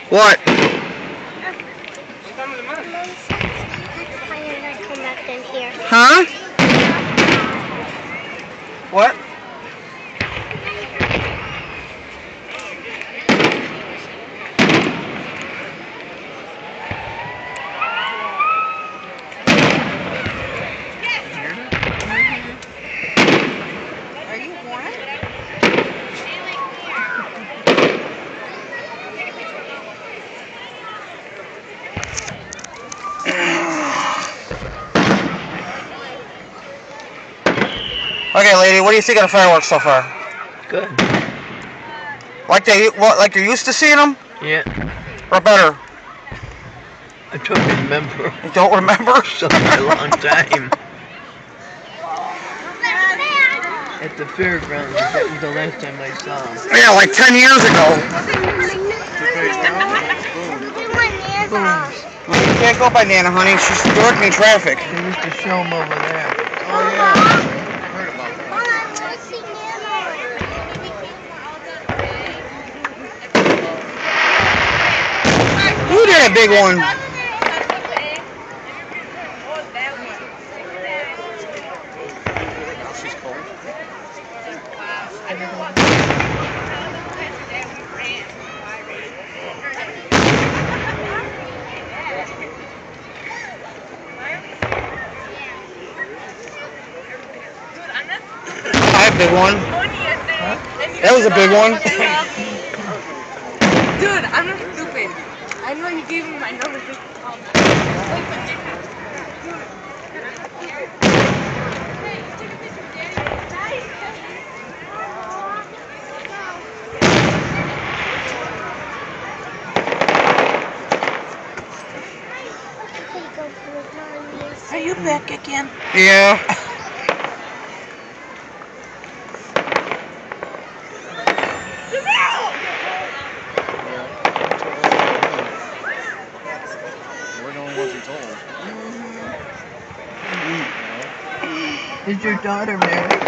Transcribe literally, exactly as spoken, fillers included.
What? Huh? What? Are you warm? Okay, lady, what do you think of the fireworks so far? Good. Like they, what, like you're used to seeing them? Yeah. Or better? I don't remember. You don't remember? It's been a long time. At the fairgrounds, that was the last time I saw him. Yeah, like ten years ago. Boone. Well, you can't go by Nana, honey. She's directing traffic. They used to show him over there. Oh yeah. Heard about that. Who did a big one? Now she's cold. I have a big one. Huh? That was a big one. Dude, I'm not stupid. I know you gave me my number just to call me. Are you back again? Yeah. We're the only ones who told. Is your daughter married?